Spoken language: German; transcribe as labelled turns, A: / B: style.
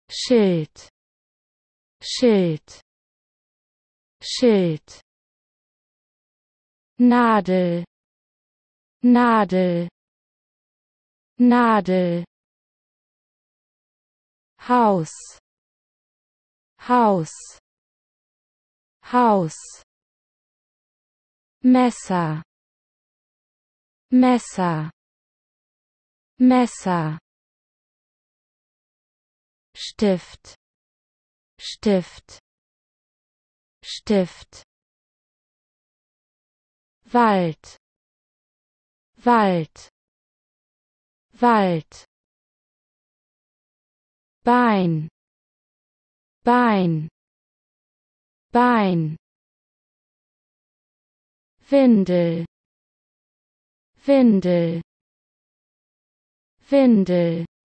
A: Schild, Schild, Schild. Nadel, Nadel, Nadel. Haus, Haus, Haus. Messer, Messer, Messer. Stift, Stift, Stift. Wald, Wald, Wald. Bein, Bein, Bein. Windel, Windel, Windel.